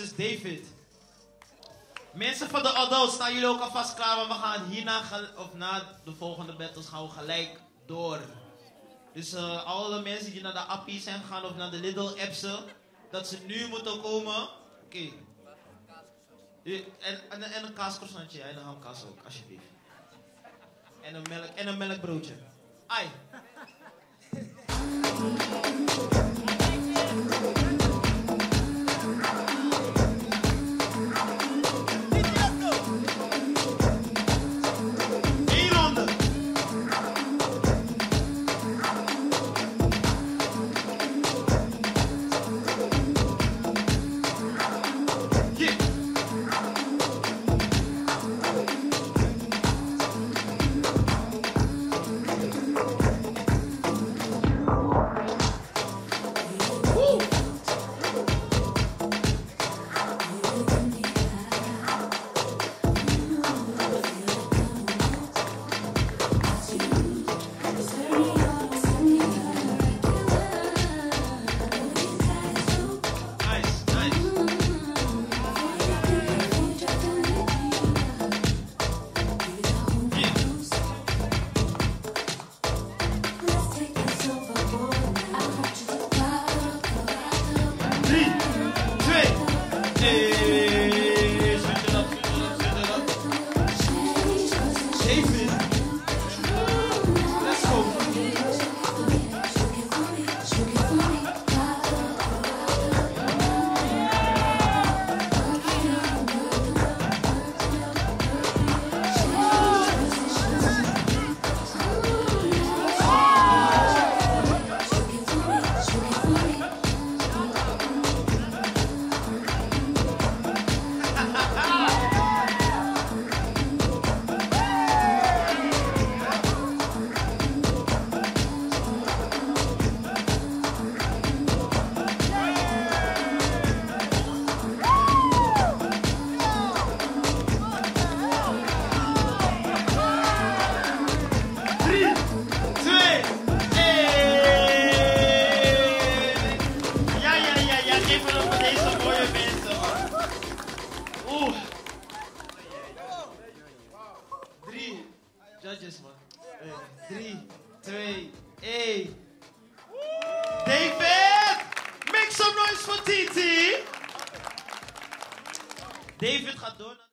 is David. Mensen van de adults, staan jullie ook alvast klaar? Want we gaan hierna, of na de volgende battles, gaan we gelijk door. Dus alle mensen die naar de appie zijn gegaan of naar de Lidl appsen, dat ze nu moeten komen. Oké. En een kaascroissantje en een hamkaas ook, alsjeblieft. En een melkbroodje. Ai. Judges, man. 3, 2, 1. David! Make some noise voor Titi! David gaat door.